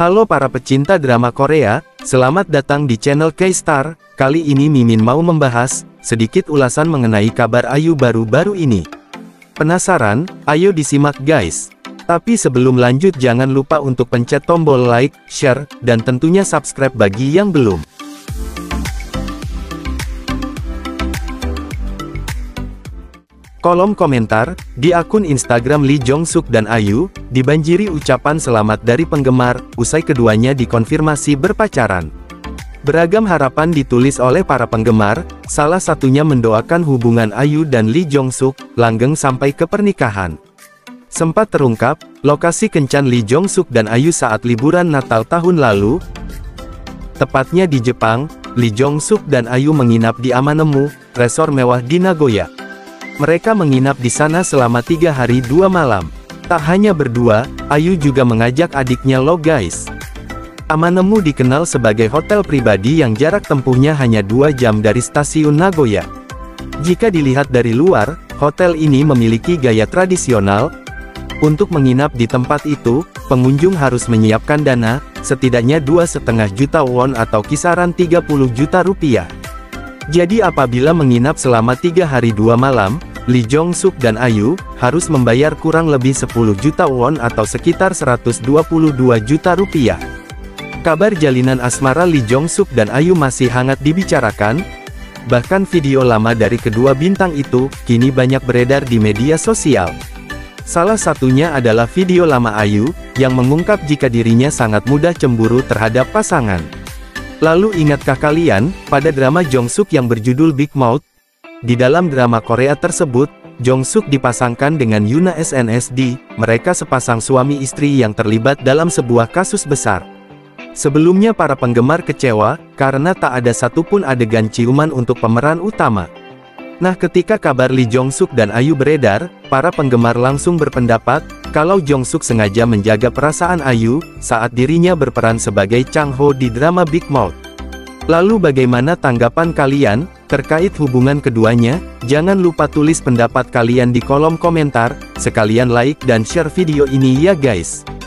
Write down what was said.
Halo para pecinta drama Korea, selamat datang di channel K-Star. Kali ini Mimin mau membahas sedikit ulasan mengenai kabar IU baru-baru ini. Penasaran? Ayo disimak guys. Tapi sebelum lanjut jangan lupa untuk pencet tombol like, share, dan tentunya subscribe bagi yang belum. Kolom komentar di akun Instagram Lee Jong Suk dan IU dibanjiri ucapan selamat dari penggemar usai keduanya dikonfirmasi berpacaran. Beragam harapan ditulis oleh para penggemar, salah satunya mendoakan hubungan IU dan Lee Jong Suk langgeng sampai ke pernikahan. Sempat terungkap lokasi kencan Lee Jong Suk dan IU saat liburan Natal tahun lalu. Tepatnya di Jepang, Lee Jong Suk dan IU menginap di Amanemu, resor mewah di Nagoya. Mereka menginap di sana selama 3 hari 2 malam. Tak hanya berdua, IU juga mengajak adiknya lo guys. Amanemu dikenal sebagai hotel pribadi yang jarak tempuhnya hanya 2 jam dari stasiun Nagoya. Jika dilihat dari luar, hotel ini memiliki gaya tradisional. Untuk menginap di tempat itu, pengunjung harus menyiapkan dana, setidaknya 2,5 juta won atau kisaran 30 juta rupiah. Jadi apabila menginap selama 3 hari 2 malam, Lee Jong Suk dan IU harus membayar kurang lebih 10 juta won atau sekitar 122 juta rupiah. Kabar jalinan asmara Lee Jong Suk dan IU masih hangat dibicarakan. Bahkan video lama dari kedua bintang itu kini banyak beredar di media sosial. Salah satunya adalah video lama IU yang mengungkap jika dirinya sangat mudah cemburu terhadap pasangan. Lalu ingatkah kalian, pada drama Jong Suk yang berjudul Big Mouth? Di dalam drama Korea tersebut, Jong Suk dipasangkan dengan Yoona SNSD, mereka sepasang suami istri yang terlibat dalam sebuah kasus besar. Sebelumnya para penggemar kecewa, karena tak ada satupun adegan ciuman untuk pemeran utama. Nah ketika kabar Lee Jong Suk dan IU beredar, para penggemar langsung berpendapat, kalau Jong Suk sengaja menjaga perasaan IU, saat dirinya berperan sebagai Chang Ho di drama Big Mouth. Lalu bagaimana tanggapan kalian, terkait hubungan keduanya? Jangan lupa tulis pendapat kalian di kolom komentar, sekalian like dan share video ini ya guys.